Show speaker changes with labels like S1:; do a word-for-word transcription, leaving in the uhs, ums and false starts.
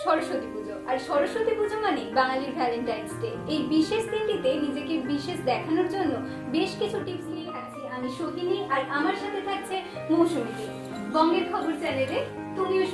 S1: সরস্বতী পুজো। আর সরস্বতী পুজো মানে বাঙালির Valentine's day. এই বিশেষ দিনটিতে নিজেকে বিশেষ দেখানোর জন্য বেশ কিছু টিপস নিয়ে থাকছি আমি সোহিনী, আর আমার সাথে থাকছে মৌসুমী। বঙ্গের খবর চ্যানেলে তুমিও